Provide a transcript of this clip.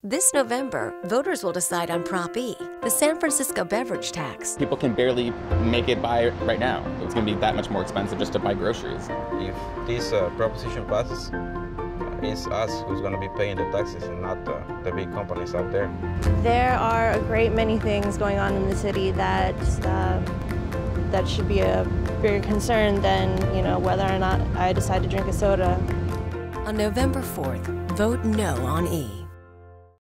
This November, voters will decide on Prop E, the San Francisco beverage tax. People can barely make it by right now. It's going to be that much more expensive just to buy groceries. If this proposition passes, it's us who's going to be paying the taxes and not the big companies out there. There are a great many things going on in the city that should be a bigger concern than, whether or not I decide to drink a soda. On November 4th, vote no on E.